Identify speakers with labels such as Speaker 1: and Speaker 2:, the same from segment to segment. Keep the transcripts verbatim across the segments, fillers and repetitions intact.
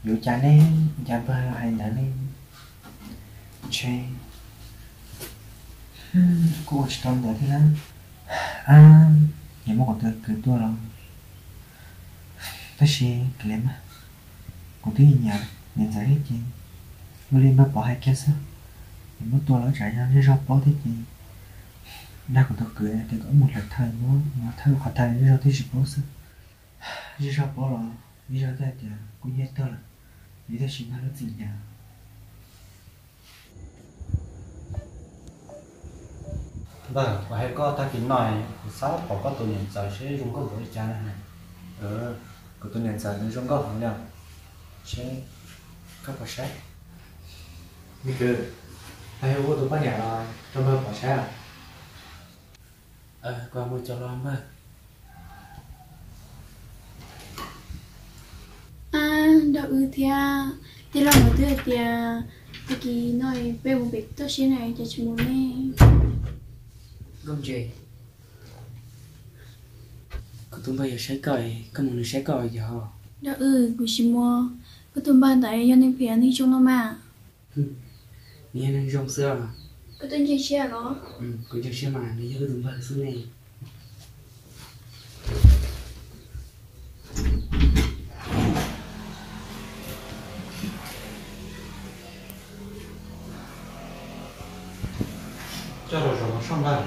Speaker 1: dù cha nên cha ba hay đã nên chơi cô chỉ toàn đợi thế lắm à nhà mua còn tôi cứ tôi rồi tôi sẽ cái lem á còn thứ nhà nhận giải hết gì mới lên bắt bỏ hai cái sao mình muốn tôi nó chạy ra cái rau bỏ thế gì đa của tôi cười thì có một lần thời nó nó thay khỏi thay cái rau thế gì bỏ sao cái rau bỏ rồi cái rau thế thì cũng hết thôi là vì thế chỉ nó nó gì nhà
Speaker 2: vâng và hay có ta kín nói sáu bỏ có tụi nhận giải sẽ dùng có buổi cha này
Speaker 1: ờ của tôi nhận giải nó giống có không nhỉ sẽ các bà sách như cứ hay có tôi bắt nhà rồi trong bao bà sách à
Speaker 2: ờ qua mua cho lo mà
Speaker 3: à đau ư thia thì lo một thứ thì thì kỳ nói về một việc tôi xin này cho chúng mình
Speaker 4: không gì có tụi bây giờ sẽ coi có một người sẽ coi giờ họ
Speaker 3: đau ư của chị mua có tụi bạn tại cho nên phiền đi chung nó mà
Speaker 4: nghe nên rong xưa mà
Speaker 3: có tên chơi xe đó
Speaker 4: ừ có chơi xe mà bây giờ tụi bây xuống này
Speaker 2: cho rồi rồi nó xong rồi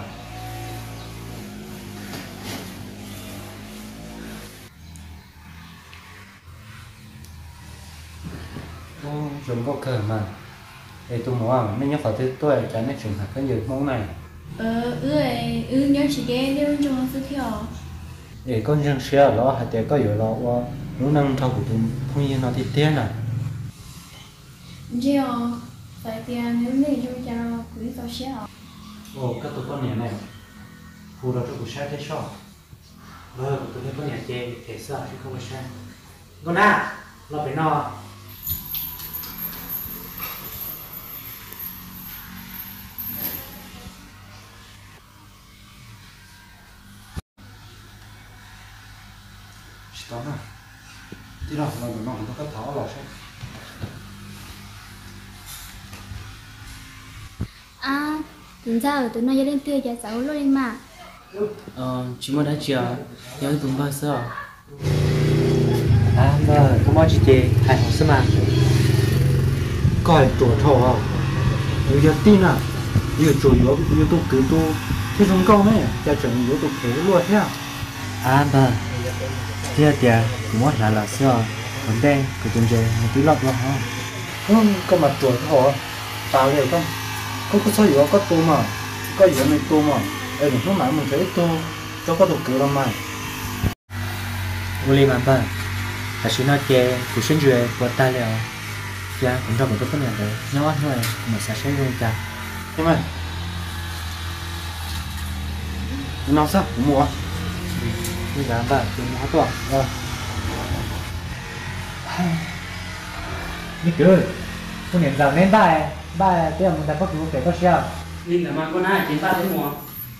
Speaker 2: dùng có cờ mà để tôi mua nên nhớ phải thứ tôi cho nên trường hợp cái nhiều món này
Speaker 3: ờ ư ấy ư nhớ chỉ cái nếu chung nó sẽ theo
Speaker 2: để con riêng xe đó hay để có nhiều đó qua lúc năng thao của tôi không như nó thì tiền à
Speaker 3: chứ phải tiền nếu này chung cho quý tao xe
Speaker 2: ồ các tụi con nhà này phù hợp cho cuộc sống thế sao
Speaker 4: vâng tôi thấy có nhà chè thể sợ chứ không phải sao con à lo phải no
Speaker 2: đó nè tí nào là nó nó có tháo lò sao
Speaker 5: à tính ra ở tụi nó gia đình tươi cho cháu luôn em mà
Speaker 4: ờ chỉ mới đã chờ nhớ tụi bây giờ
Speaker 1: à mà có món gì chơi hay học xem mà
Speaker 2: coi tuổi thọ à nhiều giờ tin à nhiều chủ yếu nhiều tôi cứ tôi thế giống câu này cha chuẩn yếu tôi thế luôn thế à
Speaker 1: à mà kia thì cũng muốn là là sao vấn đề của chúng chơi một tí lọt lọt không
Speaker 2: không có mặt tuổi thọ tao vậy không có có sao yếu có tôi mà có yếu này tôi mà em lúc nãy mình thấy tôi cho có đồ cứ làm mày
Speaker 1: vô li mà bà là chỉ nói chơi của sinh duyệt của ta liệu cha cũng cho một cái vấn đề đấy nó thôi mà sẽ sẽ luôn cha
Speaker 2: em ơi nó sao cũng mua
Speaker 1: như là bà chúng nó to
Speaker 2: rồi
Speaker 1: như cứ tôi nhận rằng nên bà bà bây giờ mình đã có đủ để có sao
Speaker 4: nên là mà con ai chính ta thấy mua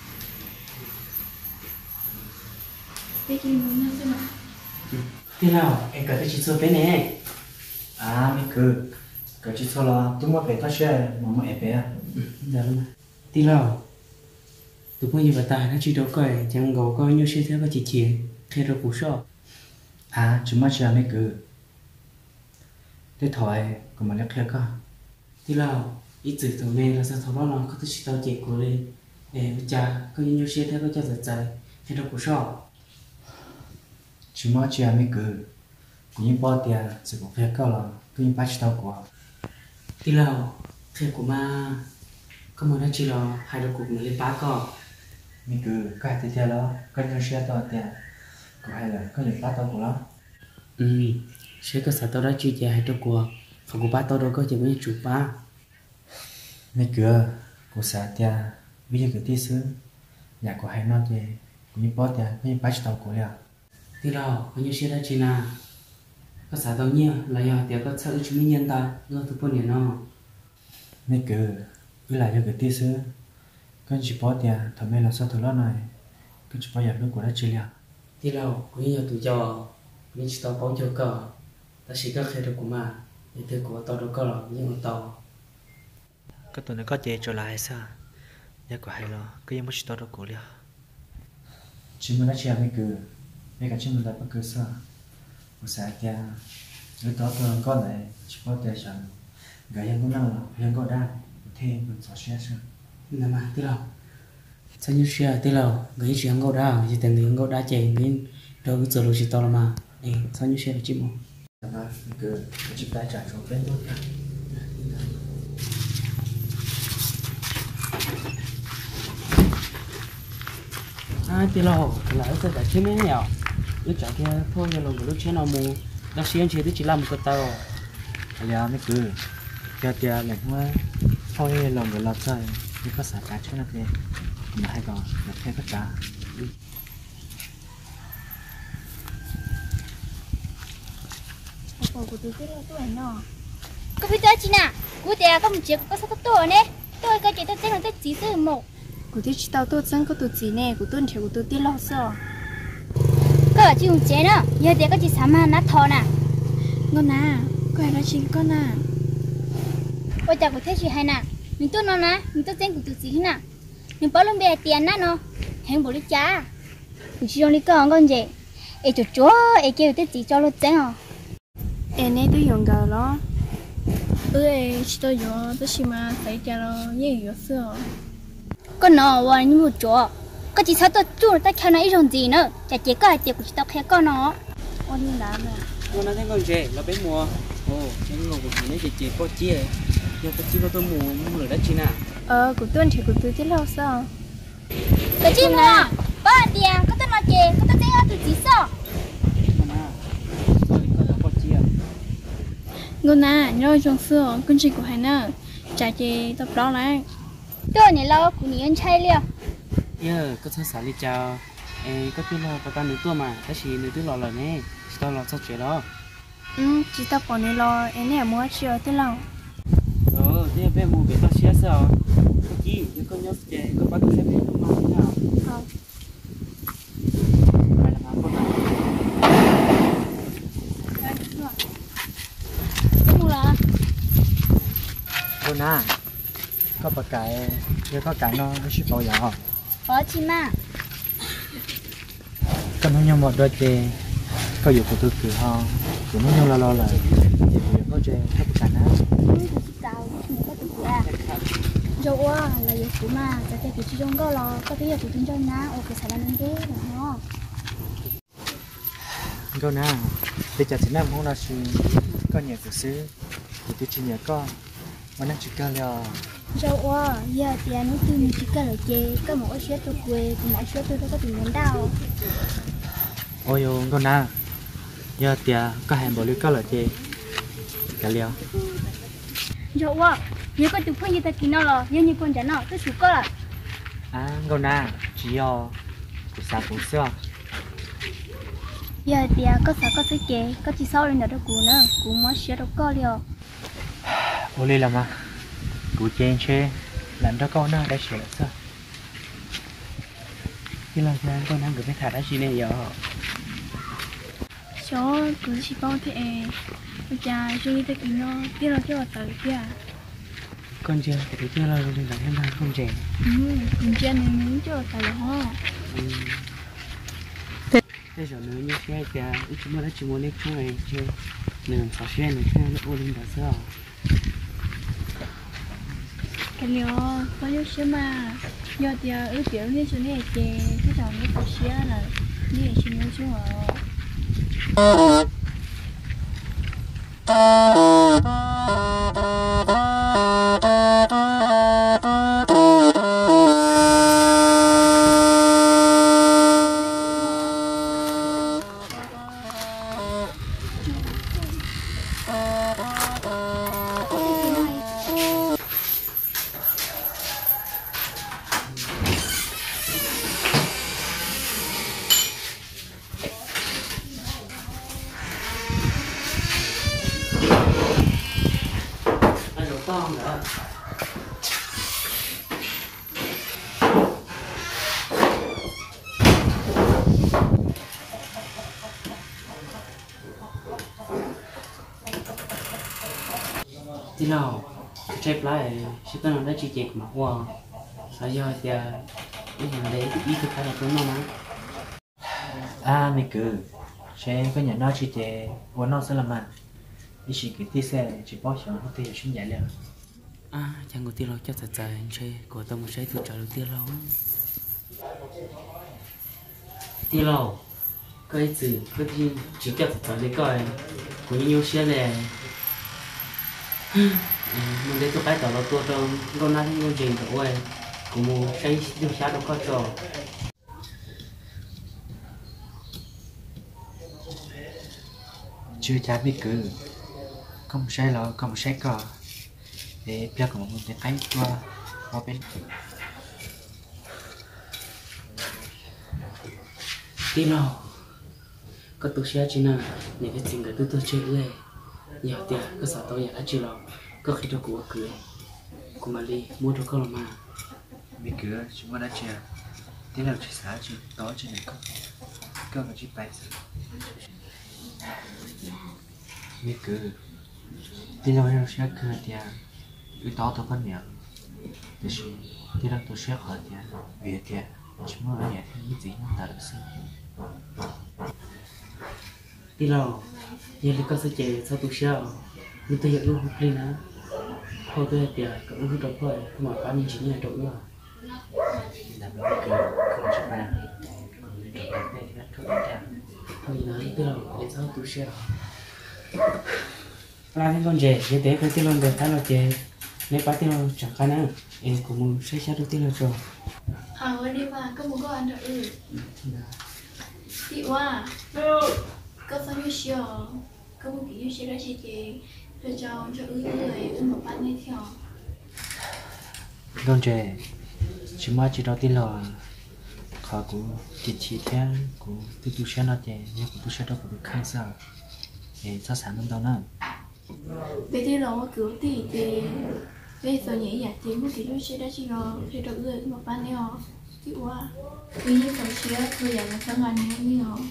Speaker 3: cái gì muốn nói cho mà
Speaker 4: thế nào em cần cái chỉ số cái này
Speaker 1: à mình cứ cái chỉ số là chúng nó phải có sao mà mà em bé
Speaker 4: giờ luôn tí nào tụi bây giờ tài nó chỉ đâu coi chẳng gấu coi như xe theo cái chỉ chỉ theo rồi cú sọ
Speaker 1: à chúng nó chưa mình cứ thế thôi còn mà lấy kia cơ
Speaker 4: tí nào ít từ từ này là sao thằng nó nó có thể chỉ tao chạy của lên để cha coi như xe theo cái cha giật chạy theo rồi cú sọ
Speaker 1: chúng nó chưa mình cứ cũng như bao tiền sẽ có việc cơ là cứ như bắt đầu của
Speaker 4: tí nào theo của ma có một nó chỉ là hai đứa cục nó lên ba cỏ
Speaker 1: mình cứ cái tiếp theo đó cái nhân xe to tiền có hay là có những bắt đầu của nó
Speaker 4: ừ sẽ có sao tao đã chia sẻ hai đứa của không có ba tao đâu có chỉ mới chụp ba
Speaker 1: mình cứ của xã tiền bây giờ cái tí xứ nhà của hai nó thì cũng như bao tiền cũng như bắt đầu của là
Speaker 4: thì nào có như xe đã chỉ là có sao tao nhia là giờ thì có sao chúng mình nhận ta lo tụi con nó
Speaker 1: mình cứ cứ lại cho cái tí xứ cái chỉ bao tiền thằng mẹ là sao thằng nó này cái chỉ bao giờ lúc của nó chỉ là
Speaker 4: thì nào có như tụi cho mình chỉ tao bảo cho cờ ta chỉ có khi được của mà để từ của tàu đâu có là những con tàu
Speaker 1: cái tụi nó có chơi trở lại sao nhớ có hay lo cái em mới chỉ tao đâu cố liền
Speaker 2: chỉ muốn nói chuyện với cứ mấy cái chuyện mình đã bắt cứ sao một sáng kia người đó tôi có lại chỉ có tiền sản cái em cũng năng là em có đa thêm mình sẽ share sao
Speaker 4: nè mà tí lâu sao như share tí lâu cái chuyện ngô đá chỉ tiền tiền ngô đá chạy nên đâu cứ chờ lúc chỉ tao là mà nè sao như share chỉ một
Speaker 2: mà cứ chỉ tay trả cho bên luôn cả
Speaker 4: à tí lâu là tôi đã chơi mấy nhở lúc trả kia thôi giờ lòng của lúc chơi nào mù đã xuyên chơi tới chỉ làm một cái tàu
Speaker 1: là mấy cứ cho tia lạnh quá thôi lòng người lọt rồi đi có xả cá chỗ nào kia mà hay còn là thêm tất cả
Speaker 5: Ủa của tôi cái là tôi ảnh nọ. Có biết tới chị nè, của tôi có một chiếc có sao tôi nè, tôi có chuyện tôi tên là tôi chỉ sư một.
Speaker 3: của tôi chỉ tao tôi chân có tụt gì nè của tôi theo của tôi tiên lo sao
Speaker 5: Có ở chị một chế nữa, giờ tôi có chị sắm mà nát thò nè.
Speaker 3: ngon à có ai nói chuyện con à
Speaker 5: Ôi chào của thế chị hay nè, mình tôi nó nè, mình tôi tên của tôi gì nè, mình bảo luôn bè tiền nè nó, hẹn bố đi cha, của chị đi con con gì, ấy chỗ chỗ, ấy kêu tôi chỉ cho luôn tên à.
Speaker 3: em này tôi dùng gạo đó ừ chỉ tôi dùng tôi chỉ mà phải cho nó nhiều nhiều sao
Speaker 5: Con nó vào như một chỗ, có chỉ sao tôi chú ta theo nó ít rồi gì nữa, chả chỉ có ai tiệc của chị tao theo con nó.
Speaker 3: ôn như là mà
Speaker 4: con nói thấy con trẻ là bé mùa ồ cái ngô của chị nó chỉ chỉ có chia giờ có chỉ có tôi mù mù lửa đất chi nào
Speaker 3: ờ của tôi theo của tôi tiên lo sao
Speaker 5: Cái chi mà, ba tiền, có tôi nói chè, có tôi tên là tôi chỉ sao.
Speaker 4: con à tôi có thể có chia
Speaker 3: ngon à nhớ trong xưa con chị của hai nè trả chị tập đó này
Speaker 5: Tôi này lo của nhiều anh trai liền.
Speaker 4: giờ có thể xả đi chào ê có tiếng lo tao nữ tua mà ta chỉ nữ tiếng lo là nè tao lo sao chuyện đó
Speaker 3: ừ chị tập còn này lo em này mua chưa tiên lo
Speaker 4: ờ thế bé mù bé tao chia sao có chi nếu con nhớ chơi có bắt cái bé nó mà thế nào
Speaker 3: không
Speaker 4: phải là mà con nào
Speaker 5: Cái mù là,
Speaker 1: cô na có bậc cái nếu có cái nó nó chỉ bảo nhỏ
Speaker 5: có chi mà,
Speaker 1: còn nó nhau một đôi chè có dụng của tôi cửa ho cũng nó nhau lo lo lại thì có chè có bậc cái nào
Speaker 5: ừ, tôi chỉ cao, mình có tôi chỉ à.
Speaker 3: dâu à là dâu của mà cho cái của chị trong đó lo có cái của chị trong ná ok sẽ là nên thế là nó
Speaker 1: cô na bây giờ thì nam không là gì có nhiều của xứ thì tôi chỉ nhớ có mà nó chỉ có là
Speaker 5: Dâu à, giờ tiền nó từ mình chỉ cần là chè, có một cái tôi quê, thì mỗi tôi đâu có tiền đến đâu.
Speaker 1: ôi ô cô na giờ thì có hàng bộ lưu có là chè cả liều
Speaker 5: Dâu à, nếu có tụi phong như ta kia nó là, giờ như con chả nó, tôi chịu có là.
Speaker 1: à cô na chỉ có của sao của xưa
Speaker 5: Giờ thì có sao có sấy chè, có chỉ sau lên đó đâu cũ nữa, cũ mỗi xe đâu có liều.
Speaker 1: ô li làm à của chè chè làm cho con nó đã sửa sao
Speaker 4: cái là cái con đang gửi cái thả đã chi này giờ
Speaker 3: số của chị con thì bây giờ chơi cái cái nó biết là cái vật kia
Speaker 4: con chưa cái chưa là lên đặt lên hàng không trẻ
Speaker 3: ừ mình chơi này mình chơi tài lo
Speaker 4: bây giờ nếu như cái cái ít chúng ta chỉ muốn lấy chung này chơi nên sao xuyên này cái nó ô lên đó sao
Speaker 3: cái liều có chút xíu mà giờ thì ước biểu như chỗ này chè cái dòng nó có xíu là như là chuyện chú
Speaker 4: ăn đồ to nữa tí nào chạy lại sẽ tao nói chỉ chạy mà qua sao giờ thì cái hàng đấy ý thức hay là cũng nó mà
Speaker 2: à mình cứ sẽ có nhà nó chỉ để của nó sẽ làm ăn đi chỉ cái tí xe chỉ bao giờ nó thì sinh nhảy liền
Speaker 4: à chẳng có tí nào cho thật dài anh chơi của tao một trái từ trả đầu tiên lâu tí nào cái gì cái gì chỉ cho thật dài để coi cũng nhiều xe này mình để tôi cái tàu là tôi trong con nát những chuyện của tôi cũng muốn xây dựng sao đâu có trò
Speaker 2: chưa cha biết cứ không sai lo không sai cò để biết có một cái cái qua qua bên
Speaker 4: tí nào có tôi xe chỉ nào để cái chuyện cái tôi tôi chơiเลยnhiều tiền có sao tôi nhà chỉ lo có khi tôi cũng cười cũng mà đi mua cho con mà
Speaker 2: biết cứ chúng ta đã chơi thế nào chỉ xả chỉ đó chỉ này có có cái chỉ bài biết cứ thế nào nó sẽ cứ thì cái đó tôi vẫn nhớ thì thế nào tôi sẽ hỏi thì về thì chúng ta nhà thì biết gì nó ta được sao
Speaker 4: tí nào giờ đi có sẽ chơi sao tôi sao nhưng tôi nhận luôn đi nữa thôi tôi tiền cỡ hút đâu thôi mà bán như chỉ như trộn nữa
Speaker 2: làm nó cứ không chỉ ba
Speaker 4: thôi nói tí nào để sao tôi sao là cái con trẻ cái té cái tí nào để thay là trẻ nếu bắt tí nào chẳng khả năng em cũng muốn xây sát được tí nào rồi
Speaker 3: à ở đây mà có một cái ăn được ừ chịว่าcó sao như xíu có một cái như xíu đó chị chị rồi cho cho ư người ư một bạn này theo
Speaker 2: con trẻ chỉ mà chỉ đó tin là họ cũng chỉ chỉ theo cũng tôi tôi sẽ nói thế nhưng cũng tôi sẽ đâu có được khang sao để so sánh với đâu nữa
Speaker 3: về thì nó cứu tỷ thì bây giờ nhảy giả thì một cái như xíu đó chị nó thì được người một bạn này họ chịว่าvì như phần xíu tôi giả là sao ngàn này như họ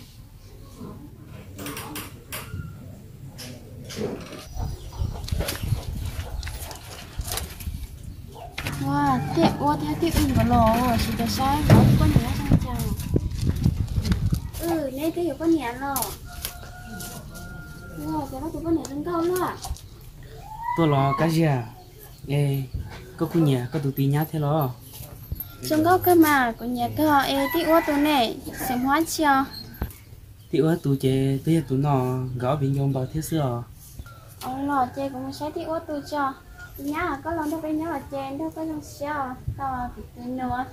Speaker 3: wow tiệm wow theo tiệm mình có lò chỉ để sai có con nhớ sang chàng ừ nên cái có nhớ lò wow cái nó có con nhớ sang câu luôn à
Speaker 4: tôi lo cái gì à ê có khu nhà có tụi tí nhá thế lo
Speaker 3: trong câu cơ mà có nhớ cái họ ê tiệm wow tụi này xem hóa chưa
Speaker 4: thì ở tụi chế tụi tụi nó gõ bình dùng bao thiết sữa
Speaker 3: ờ lò chơi cũng sẽ tiệm wow tụi cho nhá có lần đâu bên nhá là chèn đâu có trong xe tao bị tên nữa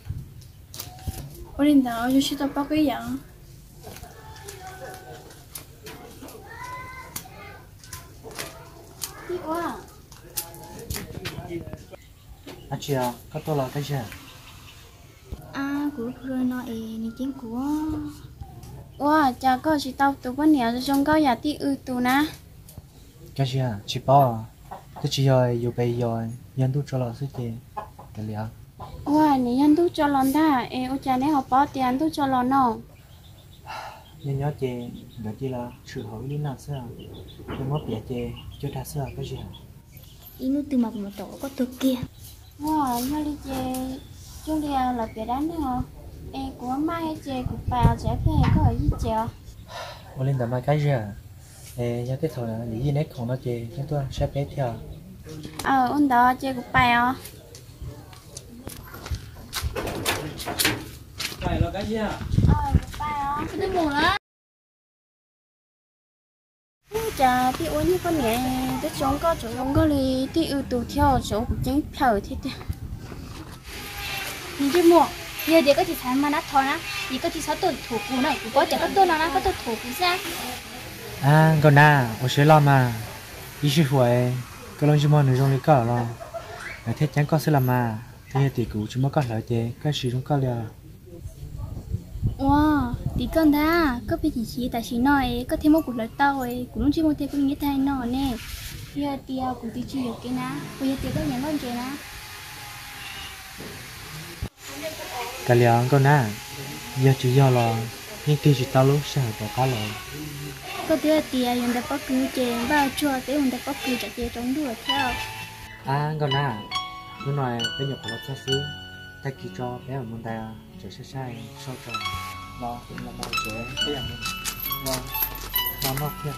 Speaker 3: 我领导就是到包个羊。đi qua
Speaker 2: anh chị à có tôi là cái gì
Speaker 3: à của rồi nói này chính của wow chả có chỉ tao tụi con nhớ trong câu giả tí ư tụi na
Speaker 2: cái gì à chị bao tôi chỉ rồi dù bây giờ nhân tôi cho là sự gì cái gì à
Speaker 3: wow này nhân tôi cho lần ta ê ô cha này học bao tiền tôi cho lần nào
Speaker 2: nhân nhớ chị đó chỉ là sự hữu lý nào sao tôi mất biệt chị cho ta sao cái gì
Speaker 5: ý nó từ mặt một tổ có thực kia
Speaker 3: wow nhớ đi chơi chúng đi là biệt đánh đấy hả ê của mai chơi của bà sẽ phải có ở gì chơi
Speaker 2: ô lên tầm mai cái gì à ê nhớ cái thời là lý gì nét không nó chị chúng tôi sẽ bé theo
Speaker 3: ờ ôn đó chơi của bà à
Speaker 4: phải là cái gì à
Speaker 3: ờ của bà à cái mù đó chả tí uống như con nhẹ cái chống có chỗ không có li tí ưu tù theo chỗ của chính thở thế thế
Speaker 5: nhìn chứ mua giờ để có thể thắng mà nát thôi á thì có thể sáu tuần thủ cú này cũng có thể có tuần nào nó có tuần thủ cú sao
Speaker 2: à còn na tôi sẽ lo mà ý sư phụ ấy cái lông chim non này trong cái cỏ lo là thế chẳng có sẽ làm mà thế thì cũng chỉ mới có lợi thế cái sự trong có liền
Speaker 5: wow thì con ta có biết gì chỉ tại chỉ nói có thêm một cuộc lời tao ấy cũng chỉ một thêm cũng như thế nó nè giờ thì cũng chỉ chỉ được cái ná bây giờ thì có nhận con chuyện á
Speaker 2: cái liền con na giờ chỉ do là những cái chỉ tao lúc sẽ bỏ cá rồi
Speaker 5: có thứ tiền dùng để bắt cứ chè bao chua để dùng để bắt cứ trả chè trong đùa theo
Speaker 4: à còn à lúc này bây giờ có cho xứ ta kỳ cho bé ở môn ta trở sai sai sau trò
Speaker 2: nó cũng là một trẻ cái dạng
Speaker 4: vâng nó nó kia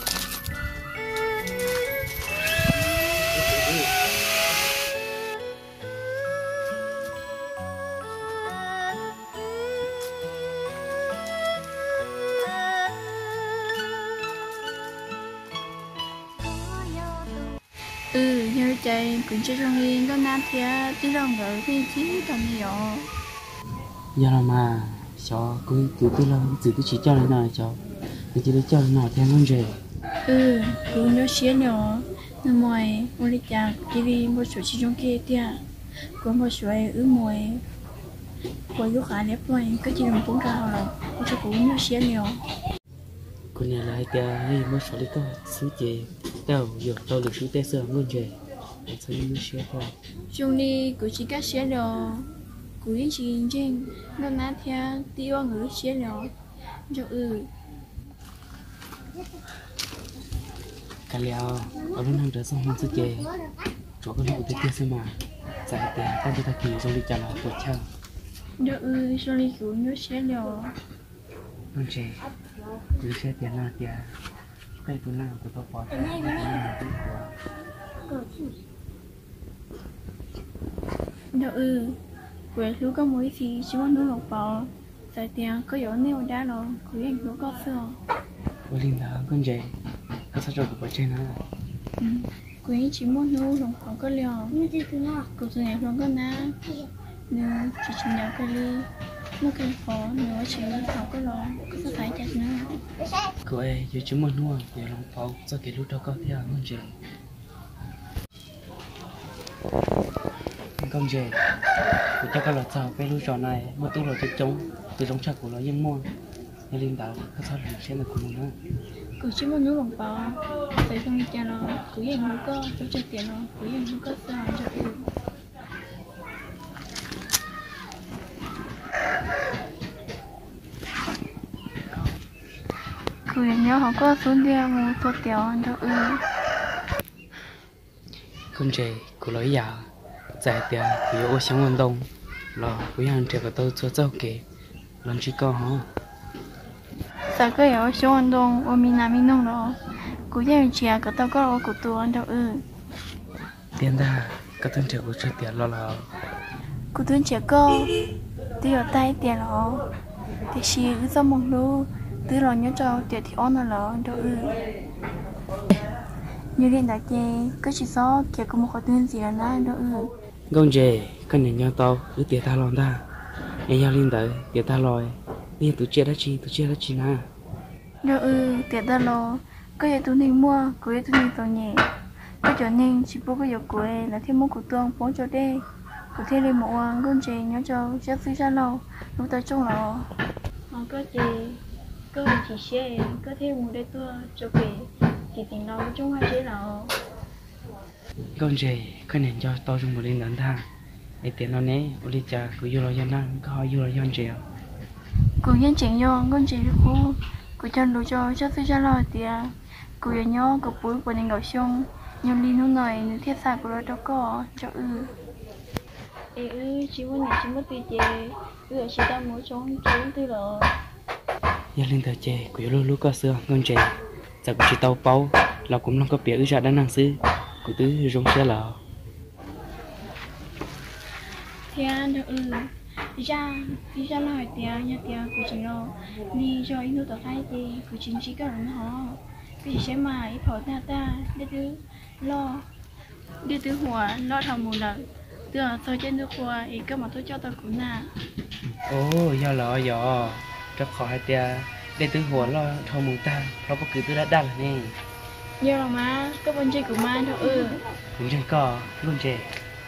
Speaker 3: ừ như chạy cũng chưa trong liên có nam thì đi lòng rồi thì chỉ tầm nhiều
Speaker 4: giờ là mà cho cứ từ từ lâu từ từ chỉ cho lên nào cho từ từ cho lên nào theo con rể
Speaker 3: ừ cũng nhớ xé nhỏ nên mọi ông đi chặt cái đi một số chỉ trong kia tia có một số ứ mồi qua lúc khá đẹp rồi cái chỉ làm cũng cao rồi cho cũng nhớ xé nhỏ
Speaker 4: con nhà lại tia hay mới số đi có xứ chế tao giờ tao được số tê sơ con rể để cho những xé thôi
Speaker 3: trong đi cũng chỉ các xé nhỏ cũng chỉ trên nó nát theo tiêu ngữ xé nhỏ cho ừ
Speaker 4: cái leo ở lúc năm trở xong năm xứ chế chỗ con hậu tê sơ mà giải tiền con tôi ta kỳ trong đi chả là tuổi chơi
Speaker 3: cho ừ cho đi cũng nhớ xé nhỏ
Speaker 4: con rể cứ xé tiền nào tia cái tuần nào của tôi bỏ
Speaker 3: đó ừ quê lúc có mỗi thì chỉ muốn nuôi lộc bò tại tiền có dỗ neo đá rồi cứ anh lúc có sữa
Speaker 4: ôi linh đó con rể có sao rồi của trên nó
Speaker 3: quê chỉ muốn nuôi lộc bò có liều cụ từ này luôn có ná nếu chỉ chịu nhau cái ly mua cái phở nếu chỉ học cái lò có sao phải chặt nữa
Speaker 4: cô ấy giờ chúng mình nuôi để lòng pháo do cái lúc đó có theo con rể con rể của cho các loạt tàu cái lúc trò này mộtตู้rồi chống từ giống chặt của nó yên mua nên linh đạo có sao được xem được của mình nữa
Speaker 3: cụ chỉ muốn nuôi lộc bò tại không cha nó cứ anh lúc có cho chơi tiền nó cứ anh lúc có sao cho ừ cứ nhớ họ có xuống đi mua thuốc tiểu cho ừ
Speaker 4: con rể của lối già giải tiền thì ô sáng vận động là quý hàng trẻ của tôi cho cháu kể lần chỉ có hả
Speaker 3: sao cái ở xuống vận động ở miền Nam miền Đông đó cứ như trẻ của tao có ở của tôi cho ừ
Speaker 4: tiền ta các thân trẻ của chơi tiền lo là
Speaker 3: của tôi trẻ có đi ở tay tiền đó thì chỉ cứ do một lúc từ rồi nhớ cho tiền thì on là cho ừ như hiện tại chị cứ chỉ có kiểu có một khoản tiền gì là nó cho ừ
Speaker 4: con rể con này nhau tao cứ tiền ta lo ta em giao linh tới tiền ta lo bây giờ tụi chia đã chi tụi chia đã chi na
Speaker 3: cho ừ tiền ta lo cái gì tụi mình mua cái gì tụi mình tao nhẹ cái chỗ nên chỉ bố cái chỗ cuối là thêm một củ tương bốn chỗ đây có thêm lên một con rể nhớ cho chắc suy ra lâu lúc tới trong là có gì có chỉ xe có thêm một đây tôi cho về thì tiền đâu trong hai chế nào
Speaker 4: con rể con này cho tao trong một linh lớn ta để tiền nó nè ô đi cha cứ vô lo dân năng có vô lo dân rể
Speaker 3: cứ nhân chỉnh vô con rể cô cứ chân đồ cho chắc suy ra lâu thì cứ nhớ nhớ cứ bún của nên gạo xông nhưng đi lúc này thiết sạc của nó đâu có cho ừ ê ư chỉ muốn này chỉ muốn tùy chè ư chỉ tao muốn trốn trốn từ rồi
Speaker 4: gia linh thời trẻ của lô lú có xưa con rể giờ cũng chỉ tao bao là cũng không có biết ư ra đã năng sư của tứ rong xe là
Speaker 3: thì anh ừ đi ra đi ra nói tiền nhà tiền của chị nó đi cho ít nước tao thấy thì của chính chỉ có làm họ vì sẽ mà ít hỏi ta ta để thứ lo để thứ hòa lo thằng một lần từ tôi trên nước hòa ý cơ mà tôi cho tao cũng nè
Speaker 4: ô do lọ dọ rất khó hai tia để tứหัวlo thâu mùng ta lo có cứ tứ đã đan là nè
Speaker 3: nhiều là má có vấn đề của má thôi ừ
Speaker 4: cũng chơi cò luôn trẻ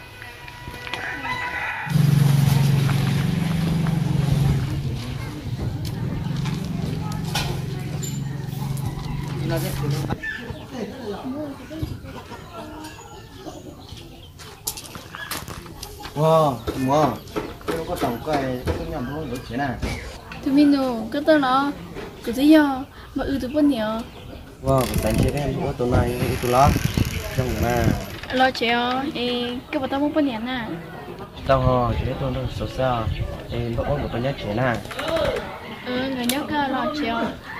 Speaker 2: wow wow cái có tàu cái cái nhầm thôi được thế nào
Speaker 3: tụi mình đồ cái tao nó cứ thấy giờ mà ư tụi bốn nhiều
Speaker 2: wow tại chị cái em có tụi này tụi nó trong mà
Speaker 3: lo chéo ê cái bọn tao muốn bốn nhiều nè
Speaker 2: tao họ chỉ tôi nó số sao em có ổn một cái nhất chế nè
Speaker 3: ừ người nhóc cái lo chéo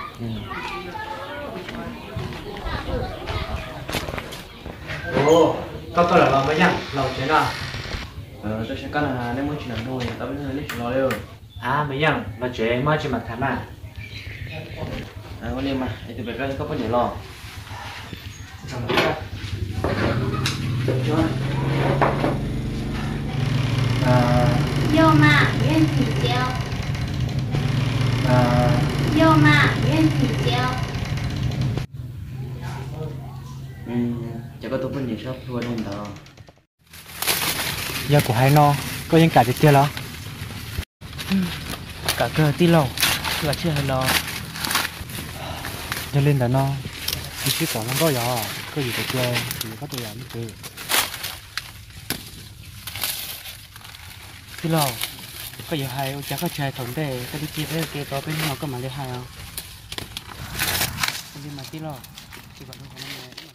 Speaker 2: ồ có có là lo mấy nhá lo chế nào ờ tôi sẽ có là nếu muốn chuyện làm nuôi tao biết lấy chuyện lo đâu
Speaker 4: à mấy nhằng là chuyện mà chỉ mặt thằng à
Speaker 2: à con em mà thì tụi bay có có nhiều lo
Speaker 5: Ờ, vô mà yên thì treo
Speaker 2: à
Speaker 5: vô mà yên thì treo
Speaker 2: ừ chắc có tôi có nhiều shop thua luôn đó
Speaker 1: giờ của hai nó có những cả chưa lo
Speaker 4: cả cơ tí lâu là chưa hay lo
Speaker 1: cho lên là nó thì chỉ có nó có gió có gì để chơi thì có tôi làm cái
Speaker 4: tí lâu có gì hay chắc có chơi thống đề cái chi phí kia có bên nó có mà lấy hay không đi mà tí lâu chỉ còn không có